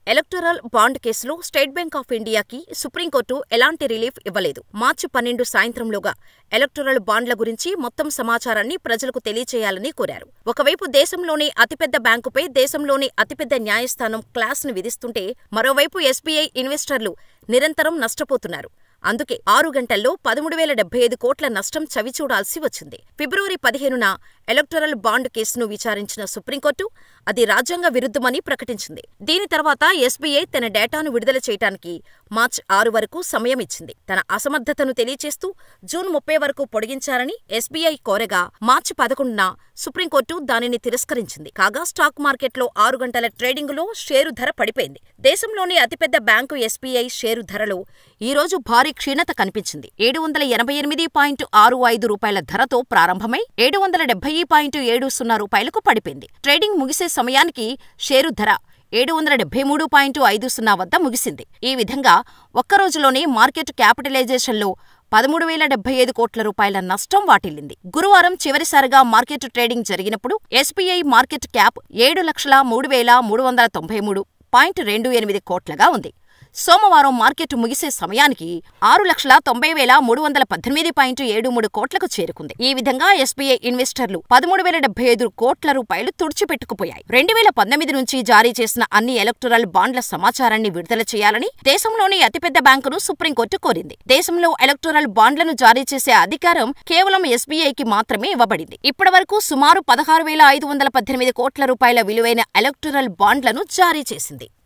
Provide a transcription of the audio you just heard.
Electoral bond కేసులో State Bank of ఇండియాకి Supreme Court ఎలాంటి రిలీఫ్ ఇవ్వలేదు. మార్చి 12 సాయంత్రంలోగా ఎలక్టోరల్ బాండ్ల గురించి మొత్తం సమాచారాన్ని ప్రజలకు తెలియచేయాలని కోరారు. ఒకవైపు దేశంలోనే అతిపెద్ద బ్యాంకుపై దేశంలోనే అతిపెద్ద న్యాయస్థానం క్లాస్ను విధిస్తుంటే, మరోవైపు ఎస్బీఐ ఇన్వెస్టర్లు నిరంతరం నష్టపోతున్నారు. అందుకే 6 గంటల్లో 13,075 కోట్ల నష్టం చవిచూడాల్సి వచ్చింది. ఫిబ్రవరి 15న ఎలక్టోరల్ బాండ్ కేసును విచారించిన సుప్రీంకోర్టు అది రాజ్యాంగ విరుద్ధమని ప్రకటించింది. దీని తర్వాత ఎస్బీఐ తన డేటాను విడుదల చేయడానికి మార్చి 6 వరకు సమయం ఇచ్చింది. తన అసమర్థతను తెలియచేస్తూ జూన్ 30 వరకు పొడిగించాలని ఎస్బీఐ కోరగా మార్చి 11న సుప్రీంకోర్టు దానిని తిరస్కరించింది. కాగా స్టాక్ మార్కెట్లో 6 గంటల ట్రేడింగులో షేరు ధర పడిపోయింది. దేశంలోని అతిపెద్ద బ్యాంకు ఎస్బీఐ షేరు ధరలో ఈరోజు భారీ క్షీణత కనిపించింది. 788.65 రూపాయల ధరతో ప్రారంభమై 770.70 రూపాయలకు పడిపోయింది. ట్రేడింగ్ ముగిసే సమయానికి షేరు ధర 773.50 వద్ద ముగిసింది. ఈ విధంగా ఒక్కరోజులోనే మార్కెట్ క్యాపిటలైజేషన్లో 13,075 కోట్ల రూపాయల నష్టం వాటిల్లింది. గురువారం చివరిసారిగా మార్కెట్ ట్రేడింగ్ జరిగినప్పుడు ఎస్బీఐ మార్కెట్ క్యాప్ 7,03,393.28 కోట్లగా ఉంది. సోమవారం మార్కెట్ ముగిసే సమయానికి 6,90,318.73 కోట్లకు చేరుకుంది. ఈ విధంగా ఎస్బీఐ ఇన్వెస్టర్లు 13,075 కోట్ల రూపాయలు తుడిచిపెట్టుకుపోయాయి. 2019 నుంచి జారీ చేసిన అన్ని ఎలక్టోరల్ బాండ్ల సమాచారాన్ని విడుదల చేయాలని దేశంలోని అతిపెద్ద బ్యాంకును సుప్రీంకోర్టు కోరింది. దేశంలో ఎలక్టోరల్ బాండ్లను జారీ చేసే అధికారం కేవలం ఎస్బీఐకి మాత్రమే ఇవ్వబడింది. ఇప్పటివరకు సుమారు 16,518 కోట్ల రూపాయల విలువైన ఎలక్టోరల్ బాండ్లను జారీ చేసింది.